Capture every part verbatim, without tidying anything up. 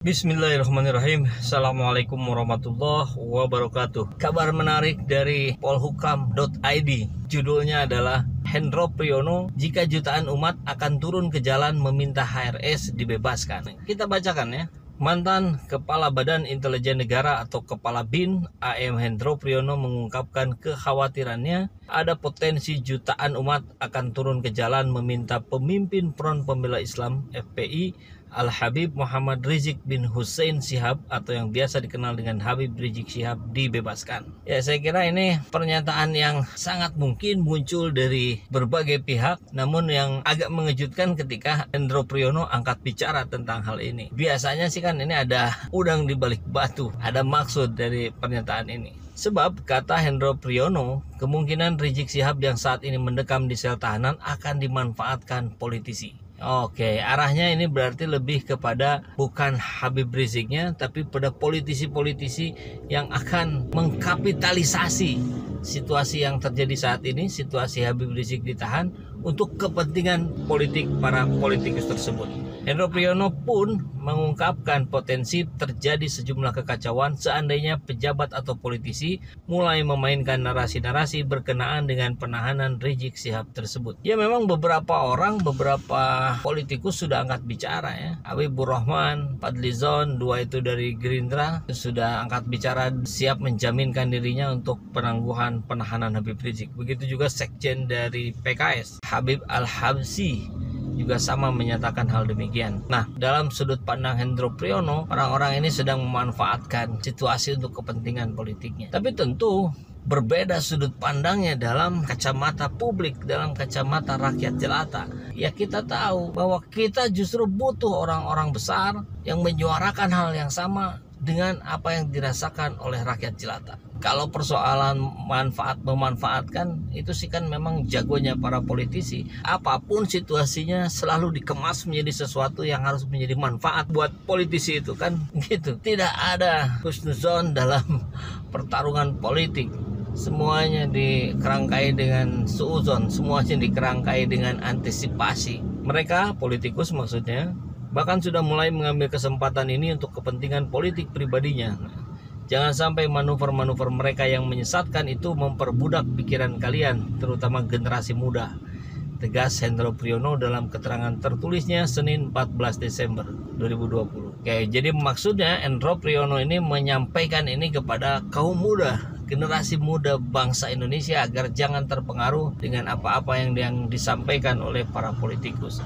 Bismillahirrahmanirrahim. Assalamualaikum warahmatullahi wabarakatuh. Kabar menarik dari polhukam dot i d. Judulnya adalah Hendro Priyono, jika jutaan umat akan turun ke jalan meminta H R S dibebaskan. Kita bacakan ya. Mantan Kepala Badan Intelijen Negara atau Kepala B I N A M Hendro Priyono mengungkapkan kekhawatirannya ada potensi jutaan umat akan turun ke jalan meminta pemimpin Front Pembela Islam F P I Al-Habib Muhammad Rizik bin Hussein Shihab atau yang biasa dikenal dengan Habib Rizik Shihab dibebaskan. Ya, saya kira ini pernyataan yang sangat mungkin muncul dari berbagai pihak, namun yang agak mengejutkan ketika Hendro Priyono angkat bicara tentang hal ini. Biasanya sih kan ini ada udang di balik batu, ada maksud dari pernyataan ini. Sebab, kata Hendro Priyono, kemungkinan Rizik Shihab yang saat ini mendekam di sel tahanan akan dimanfaatkan politisi. Oke, arahnya ini berarti lebih kepada bukan Habib Riziknya, tapi pada politisi-politisi yang akan mengkapitalisasi situasi yang terjadi saat ini, situasi Habib Rizik ditahan untuk kepentingan politik para politikus tersebut. Hendro Priyono pun mengungkapkan potensi terjadi sejumlah kekacauan seandainya pejabat atau politisi mulai memainkan narasi-narasi berkenaan dengan penahanan Rizik Shihab tersebut. Ya, memang beberapa orang, beberapa politikus sudah angkat bicara ya. Habibur Rahman, Fadlizon, dua itu dari Gerindra, sudah angkat bicara siap menjaminkan dirinya untuk penangguhan penahanan Habib Rizik. Begitu juga sekjen dari P K S, Habib Al-Habsyi, juga sama menyatakan hal demikian. Nah, dalam sudut pandang Hendro Priyono, orang-orang ini sedang memanfaatkan situasi untuk kepentingan politiknya. Tapi tentu berbeda sudut pandangnya dalam kacamata publik, dalam kacamata rakyat jelata. Ya, kita tahu bahwa kita justru butuh orang-orang besar yang menyuarakan hal yang sama dengan apa yang dirasakan oleh rakyat jelata. Kalau persoalan manfaat memanfaatkan, itu sih kan memang jagonya para politisi. Apapun situasinya selalu dikemas menjadi sesuatu yang harus menjadi manfaat buat politisi itu kan gitu. Tidak ada husnuzon dalam pertarungan politik. Semuanya dikerangkai dengan suuzon, semuanya dikerangkai dengan antisipasi. Mereka, politikus maksudnya, bahkan sudah mulai mengambil kesempatan ini untuk kepentingan politik pribadinya. Jangan sampai manuver-manuver mereka yang menyesatkan itu memperbudak pikiran kalian, terutama generasi muda, tegas Hendro Priyono dalam keterangan tertulisnya Senin empat belas Desember dua ribu dua puluh. Oke, jadi maksudnya Hendro Priyono ini menyampaikan ini kepada kaum muda, generasi muda bangsa Indonesia, agar jangan terpengaruh dengan apa-apa yang, yang disampaikan oleh para politikus.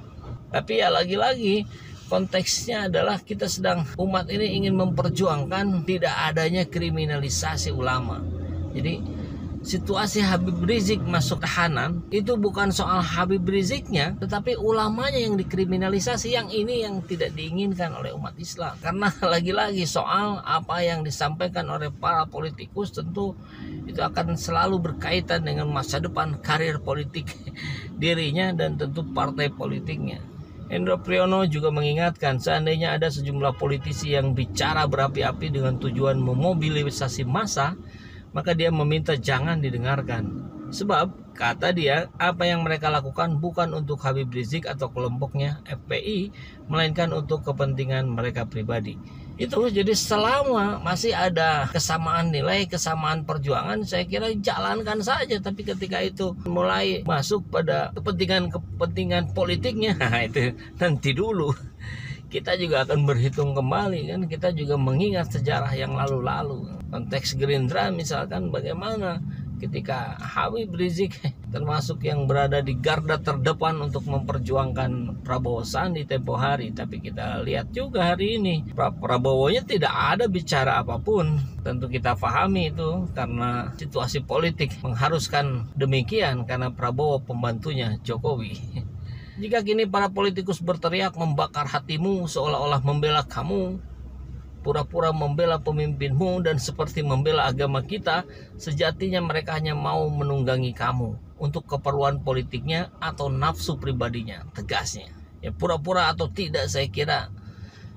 Tapi ya lagi-lagi konteksnya adalah kita sedang, umat ini ingin memperjuangkan tidak adanya kriminalisasi ulama. Jadi situasi Habib Rizik masuk tahanan itu bukan soal Habib Riziknya, tetapi ulamanya yang dikriminalisasi. Yang ini yang tidak diinginkan oleh umat Islam. Karena lagi-lagi soal apa yang disampaikan oleh para politikus tentu itu akan selalu berkaitan dengan masa depan, karir politik dirinya dan tentu partai politiknya. Hendro Priyono juga mengingatkan seandainya ada sejumlah politisi yang bicara berapi-api dengan tujuan memobilisasi massa, maka dia meminta jangan didengarkan. Sebab, kata dia, apa yang mereka lakukan bukan untuk Habib Rizik atau kelompoknya F P I, melainkan untuk kepentingan mereka pribadi. Itu jadi selama masih ada kesamaan nilai, kesamaan perjuangan, saya kira jalankan saja. Tapi ketika itu mulai masuk pada kepentingan-kepentingan politiknya, nah itu nanti dulu. Kita juga akan berhitung kembali kan, kita juga mengingat sejarah yang lalu-lalu. Konteks Gerindra misalkan bagaimana ketika Habib Rizik termasuk yang berada di garda terdepan untuk memperjuangkan Prabowo Sandi tempo hari. Tapi kita lihat juga hari ini Prabowo-nya tidak ada bicara apapun. Tentu kita pahami itu karena situasi politik mengharuskan demikian, karena Prabowo pembantunya Jokowi. Jika kini para politikus berteriak membakar hatimu seolah-olah membela kamu, pura-pura membela pemimpinmu dan seperti membela agama kita, sejatinya mereka hanya mau menunggangi kamu untuk keperluan politiknya atau nafsu pribadinya, tegasnya. Ya, pura-pura atau tidak, saya kira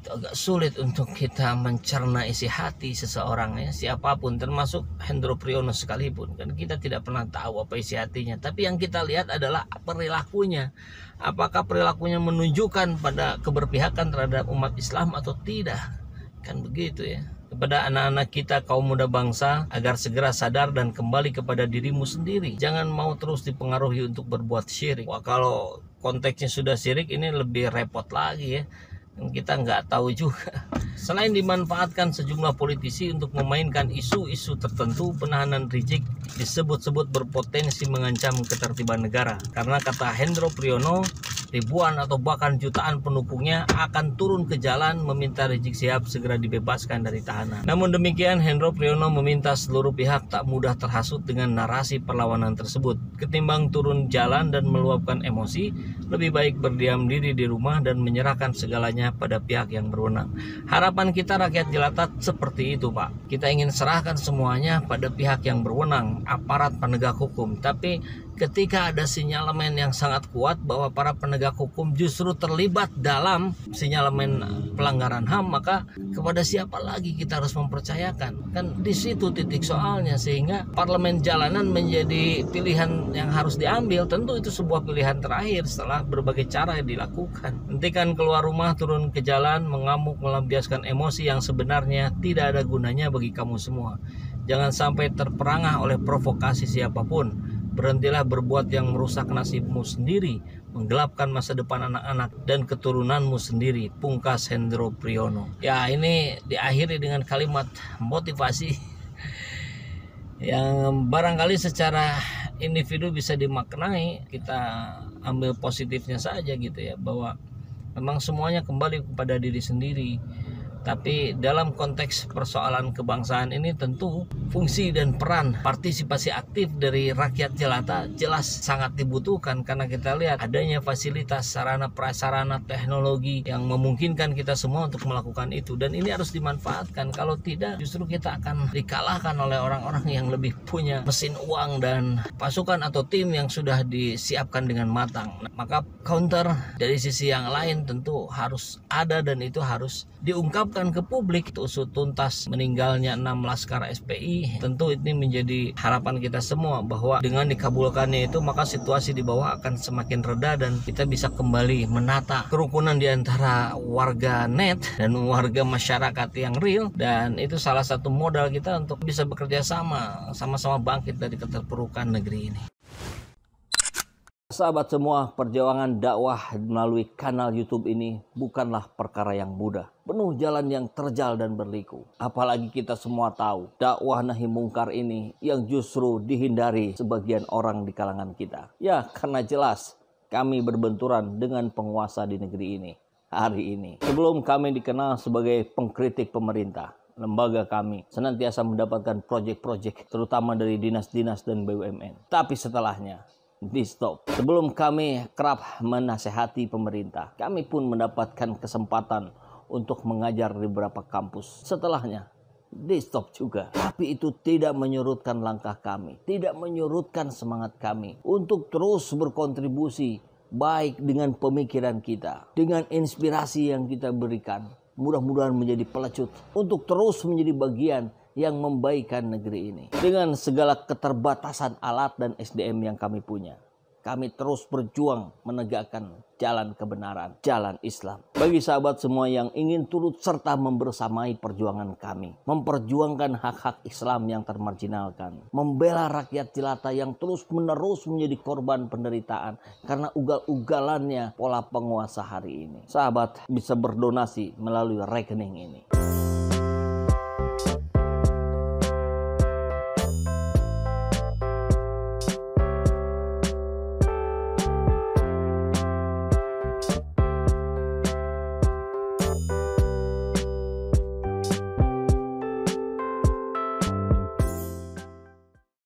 agak sulit untuk kita mencerna isi hati seseorang, ya, siapapun, termasuk Hendro Priyono sekalipun. Kan kita tidak pernah tahu apa isi hatinya, tapi yang kita lihat adalah perilakunya. Apakah perilakunya menunjukkan pada keberpihakan terhadap umat Islam atau tidak? Kan begitu ya. Kepada anak-anak kita, kaum muda bangsa, agar segera sadar dan kembali kepada dirimu sendiri. Jangan mau terus dipengaruhi untuk berbuat syirik. Wah, kalau konteksnya sudah syirik, ini lebih repot lagi ya. Kita nggak tahu juga. Selain dimanfaatkan sejumlah politisi untuk memainkan isu-isu tertentu, penahanan Rizik disebut-sebut berpotensi mengancam ketertiban negara. Karena kata Hendro Priyono, ribuan atau bahkan jutaan pendukungnya akan turun ke jalan meminta Rizik Syihab segera dibebaskan dari tahanan. Namun demikian, Hendro Priyono meminta seluruh pihak tak mudah terhasut dengan narasi perlawanan tersebut. Ketimbang turun jalan dan meluapkan emosi, lebih baik berdiam diri di rumah dan menyerahkan segalanya pada pihak yang berwenang. Harapan kita rakyat jelata seperti itu, Pak. Kita ingin serahkan semuanya pada pihak yang berwenang, aparat penegak hukum. Tapi ketika ada sinyalemen yang sangat kuat bahwa para penegak hukum justru terlibat dalam sinyalemen pelanggaran H A M, maka kepada siapa lagi kita harus mempercayakan? Kan di situ titik soalnya, sehingga parlemen jalanan menjadi pilihan yang harus diambil. Tentu itu sebuah pilihan terakhir setelah berbagai cara yang dilakukan. Hentikan keluar rumah, turun ke jalan, mengamuk, melampiaskan emosi yang sebenarnya tidak ada gunanya bagi kamu semua. Jangan sampai terperangah oleh provokasi siapapun. Berhentilah berbuat yang merusak nasibmu sendiri, menggelapkan masa depan anak-anak dan keturunanmu sendiri. Pungkas Hendro Priyono. Ya, ini diakhiri dengan kalimat motivasi yang barangkali secara individu bisa dimaknai. Kita ambil positifnya saja gitu ya, bahwa memang semuanya kembali kepada diri sendiri. Tapi dalam konteks persoalan kebangsaan ini tentu fungsi dan peran partisipasi aktif dari rakyat jelata jelas sangat dibutuhkan, karena kita lihat adanya fasilitas, sarana prasarana, teknologi yang memungkinkan kita semua untuk melakukan itu, dan ini harus dimanfaatkan. Kalau tidak, justru kita akan dikalahkan oleh orang-orang yang lebih punya mesin uang dan pasukan atau tim yang sudah disiapkan dengan matang. Maka counter dari sisi yang lain tentu harus ada, dan itu harus diungkapkan ke publik. Usut tuntas meninggalnya enam laskar S P I, tentu ini menjadi harapan kita semua bahwa dengan dikabulkannya itu, maka situasi di bawah akan semakin reda dan kita bisa kembali menata kerukunan di antara warga net dan warga masyarakat yang real, dan itu salah satu modal kita untuk bisa bekerja sama, sama-sama bangkit dari keterpurukan negeri ini. Sahabat semua, perjuangan dakwah melalui kanal YouTube ini bukanlah perkara yang mudah. Penuh jalan yang terjal dan berliku. Apalagi kita semua tahu dakwah nahi mungkar ini yang justru dihindari sebagian orang di kalangan kita. Ya, karena jelas kami berbenturan dengan penguasa di negeri ini hari ini. Sebelum kami dikenal sebagai pengkritik pemerintah, lembaga kami senantiasa mendapatkan proyek-proyek terutama dari dinas-dinas dan B U M N. Tapi setelahnya di stop. Sebelum kami kerap menasehati pemerintah, kami pun mendapatkan kesempatan untuk mengajar di beberapa kampus. Setelahnya di stop juga. Tapi itu tidak menyurutkan langkah kami, tidak menyurutkan semangat kami untuk terus berkontribusi, baik dengan pemikiran kita, dengan inspirasi yang kita berikan. Mudah-mudahan menjadi pelecut untuk terus menjadi bagian yang membaikkan negeri ini. Dengan segala keterbatasan alat dan S D M yang kami punya, kami terus berjuang menegakkan jalan kebenaran, jalan Islam. Bagi sahabat semua yang ingin turut serta membersamai perjuangan kami, memperjuangkan hak-hak Islam yang termarginalkan, membela rakyat jelata yang terus-menerus menjadi korban penderitaan karena ugal-ugalannya pola penguasa hari ini, sahabat bisa berdonasi melalui rekening ini.